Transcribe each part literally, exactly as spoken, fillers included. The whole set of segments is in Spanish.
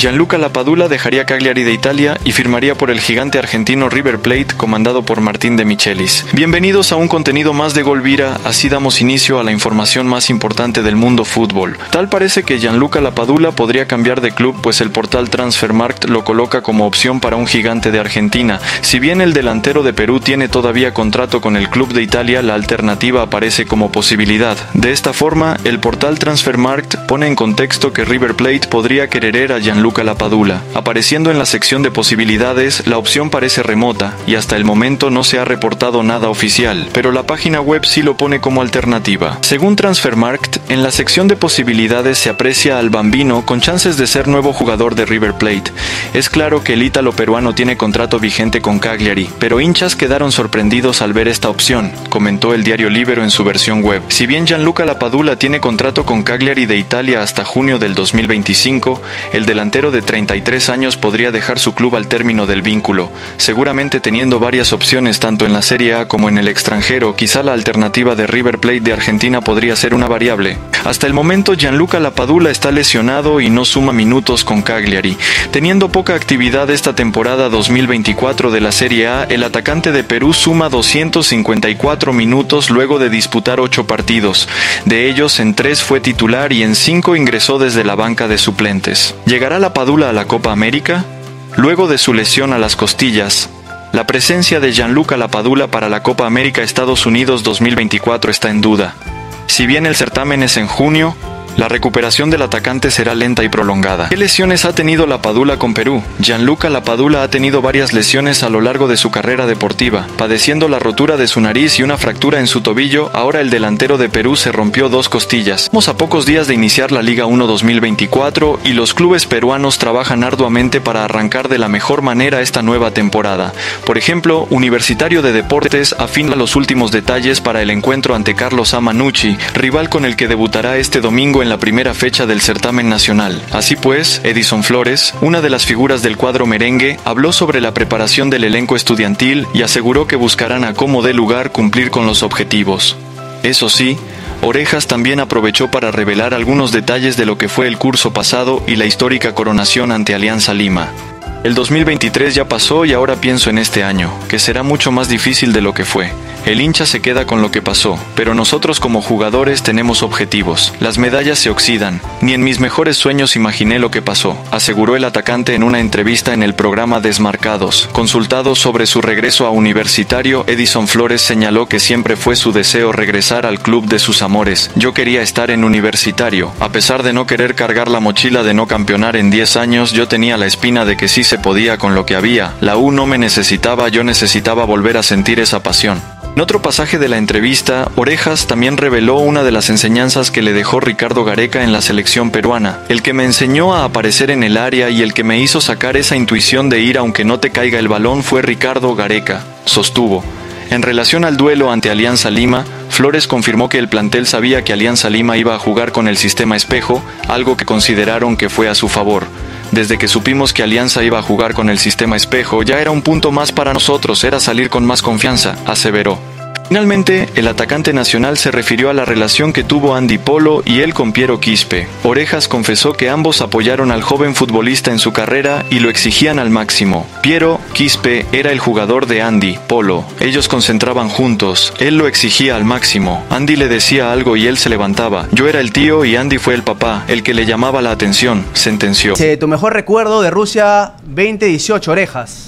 Gianluca Lapadula dejaría Cagliari de Italia y firmaría por el gigante argentino River Plate, comandado por Martín de Michelis. Bienvenidos a un contenido más de Golvira, así damos inicio a la información más importante del mundo fútbol. Tal parece que Gianluca Lapadula podría cambiar de club, pues el portal Transfermarkt lo coloca como opción para un gigante de Argentina. Si bien el delantero de Perú tiene todavía contrato con el club de Italia, la alternativa aparece como posibilidad. De esta forma, el portal Transfermarkt pone en contexto que River Plate podría querer a Gianluca Lapadula. Apareciendo en la sección de posibilidades, la opción parece remota y hasta el momento no se ha reportado nada oficial, pero la página web sí lo pone como alternativa. Según Transfermarkt, en la sección de posibilidades se aprecia al bambino con chances de ser nuevo jugador de River Plate. Es claro que el ítalo peruano tiene contrato vigente con Cagliari, pero hinchas quedaron sorprendidos al ver esta opción, comentó el diario Libero en su versión web. Si bien Gianluca Lapadula tiene contrato con Cagliari de Italia hasta junio del dos mil veinticinco, el delantero de treinta y tres años podría dejar su club al término del vínculo, seguramente teniendo varias opciones tanto en la Serie A como en el extranjero. Quizá la alternativa de River Plate de Argentina podría ser una variable. Hasta el momento Gianluca Lapadula está lesionado y no suma minutos con Cagliari. Teniendo poca actividad esta temporada dos mil veinticuatro de la Serie A, el atacante de Perú suma doscientos cincuenta y cuatro minutos luego de disputar ocho partidos. De ellos, en tres fue titular y en cinco ingresó desde la banca de suplentes. ¿Llegará Lapadula a la Copa América? Luego de su lesión a las costillas, la presencia de Gianluca Lapadula para la Copa América Estados Unidos dos mil veinticuatro está en duda. Si bien el certamen es en junio, la recuperación del atacante será lenta y prolongada. ¿Qué lesiones ha tenido Lapadula con Perú? Gianluca Lapadula ha tenido varias lesiones a lo largo de su carrera deportiva. Padeciendo la rotura de su nariz y una fractura en su tobillo, ahora el delantero de Perú se rompió dos costillas. Estamos a pocos días de iniciar la Liga uno dos mil veinticuatro y los clubes peruanos trabajan arduamente para arrancar de la mejor manera esta nueva temporada. Por ejemplo, Universitario de Deportes afina los últimos detalles para el encuentro ante Carlos Amanucci, rival con el que debutará este domingo en la primera fecha del certamen nacional. Así pues, Edison Flores, una de las figuras del cuadro merengue, habló sobre la preparación del elenco estudiantil y aseguró que buscarán a como dé lugar cumplir con los objetivos. Eso sí, Orejas también aprovechó para revelar algunos detalles de lo que fue el curso pasado y la histórica coronación ante Alianza Lima. El dos mil veintitrés ya pasó y ahora pienso en este año, que será mucho más difícil de lo que fue. El hincha se queda con lo que pasó, pero nosotros como jugadores tenemos objetivos. Las medallas se oxidan. Ni en mis mejores sueños imaginé lo que pasó, aseguró el atacante en una entrevista en el programa Desmarcados. Consultado sobre su regreso a Universitario, Edison Flores señaló que siempre fue su deseo regresar al club de sus amores. Yo quería estar en Universitario. A pesar de no querer cargar la mochila de no campeonar en diez años, yo tenía la espina de que sí se podía con lo que había. La U no me necesitaba, yo necesitaba volver a sentir esa pasión. En otro pasaje de la entrevista, Orejas también reveló una de las enseñanzas que le dejó Ricardo Gareca en la selección peruana. El que me enseñó a aparecer en el área y el que me hizo sacar esa intuición de ir aunque no te caiga el balón fue Ricardo Gareca, sostuvo. En relación al duelo ante Alianza Lima, Flores confirmó que el plantel sabía que Alianza Lima iba a jugar con el sistema espejo, algo que consideraron que fue a su favor. Desde que supimos que Alianza iba a jugar con el sistema espejo, ya era un punto más para nosotros, era salir con más confianza, aseveró. Finalmente, el atacante nacional se refirió a la relación que tuvo Andy Polo y él con Piero Quispe. Orejas confesó que ambos apoyaron al joven futbolista en su carrera y lo exigían al máximo. Piero Quispe era el jugador de Andy Polo. Ellos concentraban juntos. Él lo exigía al máximo. Andy le decía algo y él se levantaba. Yo era el tío y Andy fue el papá, el que le llamaba la atención, sentenció. Tu mejor recuerdo de Rusia veinte dieciocho, Orejas.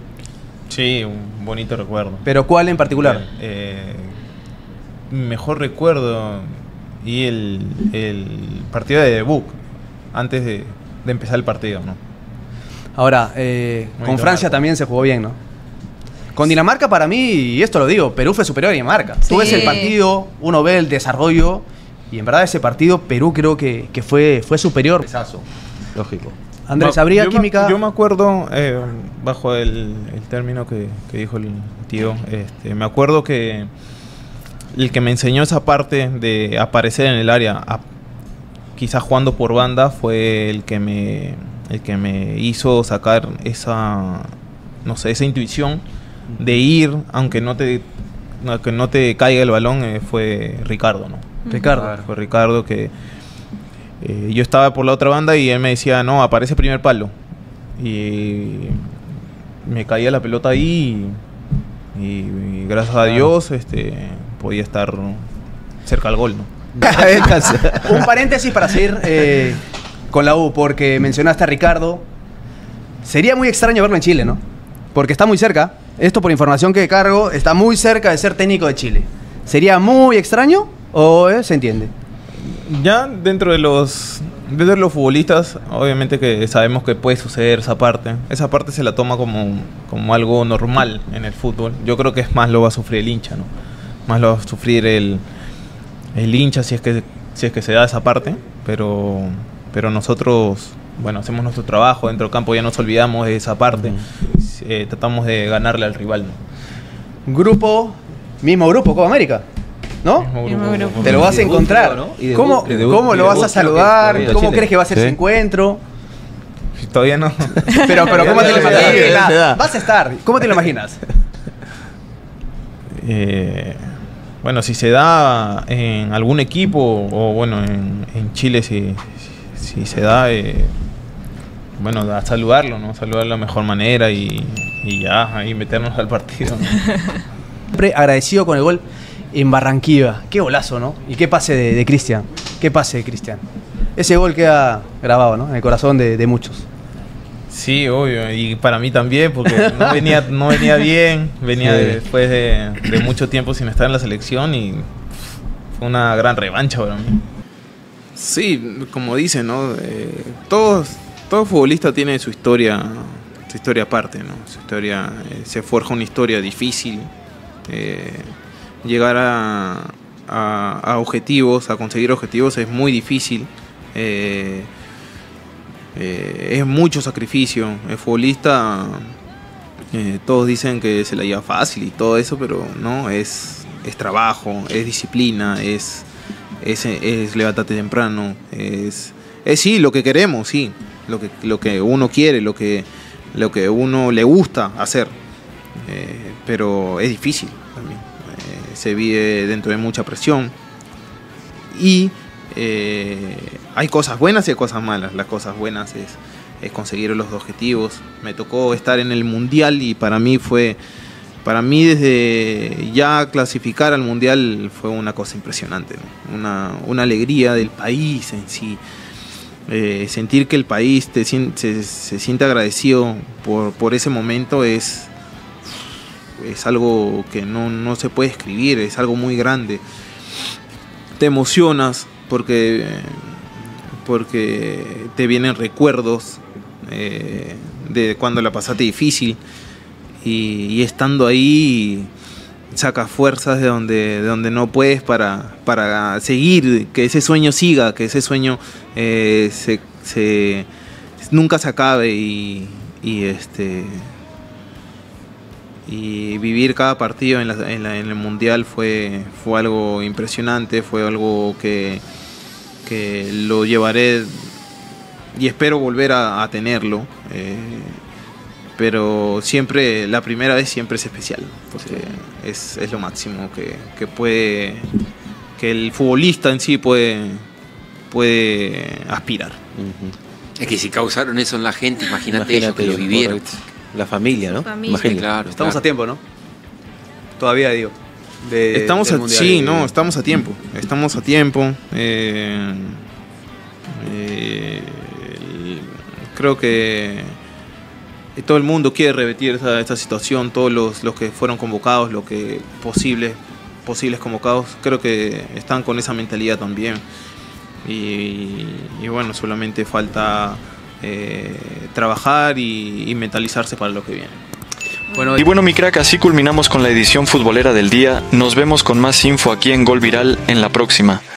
Sí, un bonito recuerdo. ¿Pero cuál en particular? Eh, mejor recuerdo y el, el partido de debut, antes de, de empezar el partido, ¿no? Ahora, eh, con Francia también se jugó bien, ¿no? Con Dinamarca para mí, y esto lo digo, Perú fue superior a Dinamarca. Sí. Tú ves el partido, uno ve el desarrollo, y en verdad ese partido Perú creo que, que fue, fue superior. Pesazo. Lógico. Andrés, ¿habría yo química? Me, yo me acuerdo, eh, bajo el, el término que, que dijo el tío, este, me acuerdo que el que me enseñó esa parte de aparecer en el área, a, quizás jugando por banda, fue el que me el que me hizo sacar esa, no sé, esa intuición de ir, aunque no te aunque no te caiga el balón, eh, fue Ricardo, ¿no? Ricardo. Claro. Fue Ricardo que eh, yo estaba por la otra banda y él me decía, no, aparece primer palo. Y me caía la pelota ahí y, y gracias a Dios este, podía estar cerca al gol, ¿no? Un paréntesis para seguir eh, con la U, porque mencionaste a Ricardo. Sería muy extraño verlo en Chile, ¿no? Porque está muy cerca. Esto por información que cargo, está muy cerca de ser técnico de Chile. ¿Sería muy extraño o eh, se entiende? Ya dentro de los dentro de los futbolistas, obviamente que sabemos que puede suceder esa parte. Esa parte se la toma como, como algo normal en el fútbol. Yo creo que es más lo va a sufrir el hincha, ¿no? Más lo va a sufrir el, el hincha si es que si es que se da esa parte. Pero, pero nosotros, bueno, hacemos nuestro trabajo dentro del campo, ya nos olvidamos de esa parte. Eh, tratamos de ganarle al rival, ¿no? Grupo, mismo grupo, Copa América, ¿no? Mismo grupo. Te lo vas a encontrar, ¿no? ¿Cómo, ¿cómo lo vas a saludar? ¿Cómo crees que va a ser ese encuentro? Todavía no. Pero, pero ¿cómo te lo imaginas? Vas a estar, ¿cómo te lo imaginas? Eh, bueno, si se da en algún equipo o bueno, en, en Chile si, si, si se da, eh, bueno, a saludarlo, ¿no? Saludar de la mejor manera y, y ya, ahí meternos al partido, ¿no? Siempre agradecido con el gol en Barranquilla. Qué golazo, ¿no? Y qué pase de, de Cristian. Qué pase de Cristian. Ese gol queda grabado, ¿no? En el corazón de, de muchos. Sí, obvio. Y para mí también, porque no venía, no venía bien. Venía sí. después de, de mucho tiempo sin estar en la selección y fue una gran revancha para mí. Sí, como dicen, ¿no? Eh, todos, todo futbolista tiene su historia, su historia aparte, ¿no? Su historia, eh, se forja una historia difícil. Eh, llegar a, a, a objetivos, a conseguir objetivos es muy difícil. Eh, eh, es mucho sacrificio. El futbolista, eh, todos dicen que se la lleva fácil y todo eso, pero no, es, es trabajo, es disciplina, es, es, es levantarte temprano, es, es sí, lo que queremos, sí, lo que, lo que uno quiere, lo que, lo que uno le gusta hacer. Eh, pero es difícil también, eh, se vive dentro de mucha presión y eh, hay cosas buenas y hay cosas malas. Las cosas buenas es, es conseguir los objetivos. Me tocó estar en el mundial y para mí fue, para mí desde ya clasificar al mundial fue una cosa impresionante, ¿no? una, una alegría del país en sí. Eh, sentir que el país te, se, se siente agradecido por, por ese momento es es algo que no, no se puede escribir, es algo muy grande. Te emocionas porque, porque te vienen recuerdos eh, de cuando la pasaste difícil y, y estando ahí sacas fuerzas de donde, de donde no puedes para, para seguir, que ese sueño siga, que ese sueño eh, se, se, nunca se acabe y, y este... y vivir cada partido en, la, en, la, en el mundial fue, fue algo impresionante, fue algo que, que lo llevaré y espero volver a, a tenerlo, eh, pero siempre, la primera vez siempre es especial, porque sí. es, es lo máximo que, que puede, que el futbolista en sí puede, puede aspirar. Uh-huh. Es que si causaron eso en la gente, imagínate, imagínate ellos que lo vivieron. Correcto. La familia, ¿no? Familia. Sí, claro, estamos claro. a tiempo, ¿no? Todavía digo. De, estamos a, sí, no, estamos a tiempo. Estamos a tiempo. Eh, eh, creo que todo el mundo quiere revertir esta, esta situación. Todos los, los que fueron convocados, los que posibles, posibles convocados, creo que están con esa mentalidad también. Y, y bueno, solamente falta Eh, trabajar y, y mentalizarse para lo que viene. Bueno, y bueno, mi crack, así culminamos con la edición futbolera del día. Nos vemos con más info aquí en Gol Viral en la próxima.